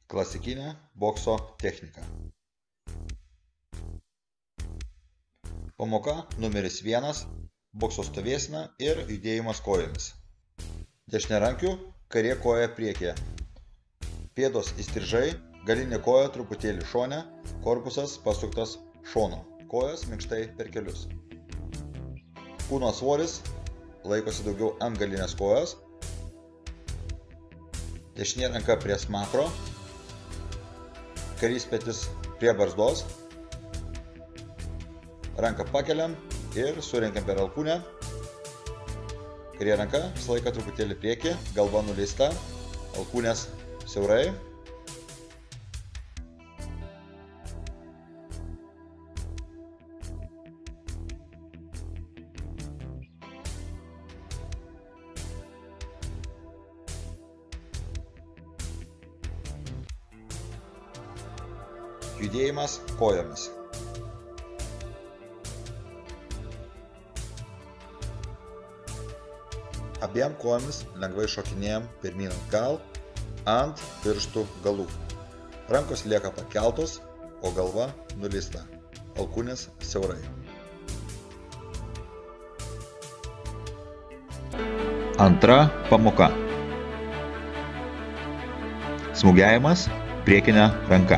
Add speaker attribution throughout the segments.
Speaker 1: Klasikinė bokso technika. Pamoka numeris 1 – bokso stovėsena ir judėjimas kojomis. Dešiniarankių kairė koja priekyje. Pėdos įstrižai, galinė koja truputėlį šone, korpusas pasuktas šonu. Kojos minkštai per kelius. Kūno svoris laikosi daugiau ant galinės kojos. Dešinė ranka prie smakro. Kairys petis prie barzdos. Ranką pakeliam ir surenkiam per alkūnę. Kairė ranka visą laiką truputėlį priekį, galva nuleista, alkūnės siaurai. Judėjimas kojomis. Abiem kojomis lengvai šokinėjam pirmyn atgal ant pirštų galų. Rankos lieka pakeltos, o galva nuleista. Alkūnės siaurai. Antra pamoka. Smūgiavimas priekinė ranka.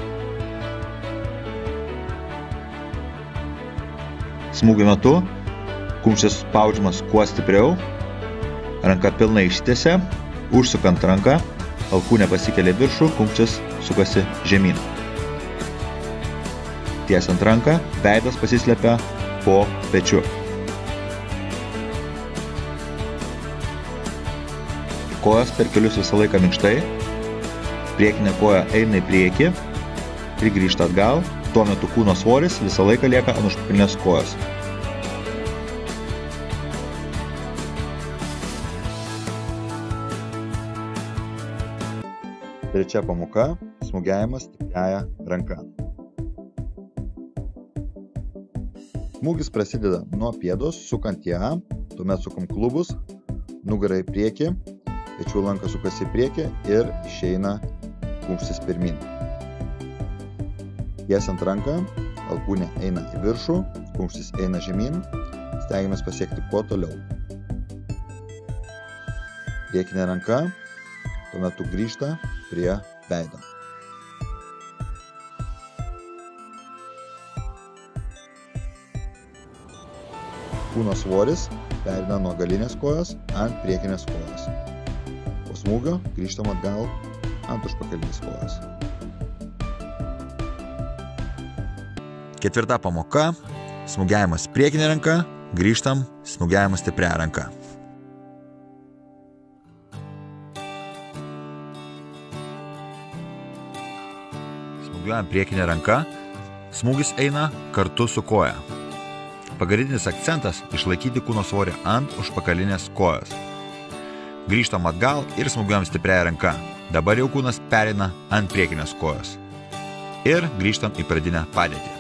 Speaker 1: Smūgio metu kumštis spaudžiamas kuo stipriau, ranka pilnai išsitiesia, užsukant ranką, alkūnė pasikelia viršų, kumštis sukasi žemyn. Tiesiant ranką, veidas pasislepia po pečiu. Kojos per kelius visą laiką minkštai, priekinė koja eina į priekį ir grįžta atgal. Tuo metu kūno svoris visą laiką lieka ant užpakalinės kojos. Trečia pamoka – smūgiavimas stipriąja ranka. Smūgis prasideda nuo pėdos, sukant ją, tuomet sukam klubus, nugarą į priekį, pečių lanka sukasi į priekį ir išeina kumštis pirmyn. Tiesiant ranką, alkūnė eina į viršų, kumštis eina žemyn, stengiamės pasiekti kuo toliau. Priekinė ranka, tuo metu grįžta prie veido. Kūno svoris pereina nuo galinės kojos ant priekinės kojos. Po smūgio grįžtam atgal ant užpakalinės kojos. Ketvirta pamoka – smūgiavimas priekinė ranka, grįžtam, smūgiavimas stipria ranka. Smūgiuojam priekinė ranka, smūgis eina kartu su koja. Pagrindinis akcentas – išlaikyti kūno svorį ant užpakalinės kojos. Grįžtam atgal ir smūgiuojam stipria ranka. Dabar jau kūnas pereina ant priekinės kojos. Ir grįžtam į pradinę padėtį.